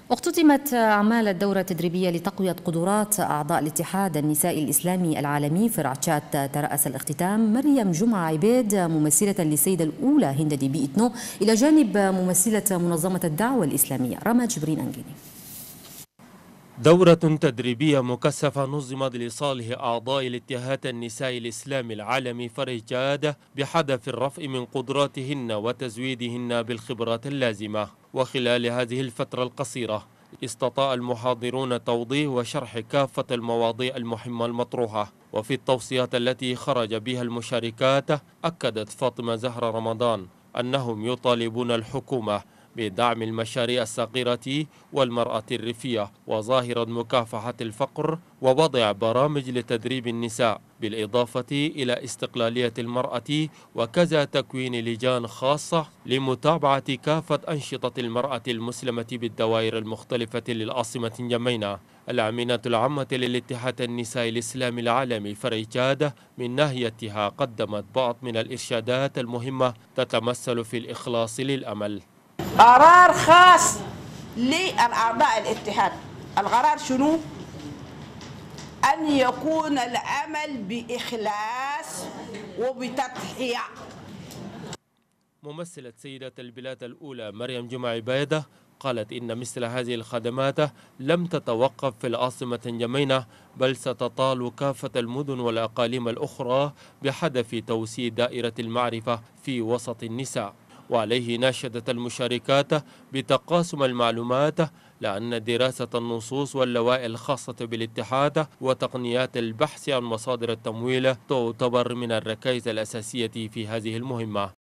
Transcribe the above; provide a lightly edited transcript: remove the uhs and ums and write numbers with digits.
اختتمت أعمال الدورة التدريبية لتقوية قدرات أعضاء الاتحاد النسائي الإسلامي العالمي في رعتشات. ترأس الاختتام مريم جمعة عبيد ممثلة للسيدة الأولى هند ديبي إتنو إلى جانب ممثلة منظمة الدعوة الإسلامية رما جبرين أنجيني. دورة تدريبية مكثفة نظمت لصالح أعضاء الاتحاد النسائي الإسلامي العالمي في رعتشات بهدف الرفع من قدراتهن وتزويدهن بالخبرات اللازمة. وخلال هذه الفترة القصيرة استطاع المحاضرون توضيح وشرح كافة المواضيع المهمة المطروحة. وفي التوصيات التي خرج بها المشاركات أكدت فاطمة زهرة رمضان أنهم يطالبون الحكومة بدعم المشاريع الصغيرة والمرأة الريفية وظاهرة مكافحة الفقر ووضع برامج لتدريب النساء بالإضافة إلى استقلالية المرأة وكذا تكوين لجان خاصة لمتابعة كافة أنشطة المرأة المسلمة بالدوائر المختلفة للعاصمة نجمينا. الأمينة العامة للاتحاد النسائي الإسلامي العالمي في رعتشات من ناحيتها قدمت بعض من الإرشادات المهمة تتمثل في الإخلاص للأمل. قرار خاص للأعضاء الاتحاد. القرار شنو؟ أن يكون العمل بإخلاص وبتضحية. ممثلة سيدة البلاد الأولى مريم جمعة عبيد قالت إن مثل هذه الخدمات لم تتوقف في العاصمة نجمينا بل ستطال كافة المدن والأقاليم الأخرى بهدف توسيع دائرة المعرفة في وسط النساء. وعليه ناشدت المشاركات بتقاسم المعلومات لأن دراسة النصوص واللوائح الخاصة بالاتحاد وتقنيات البحث عن مصادر التمويل تعتبر من الركائز الأساسية في هذه المهمة.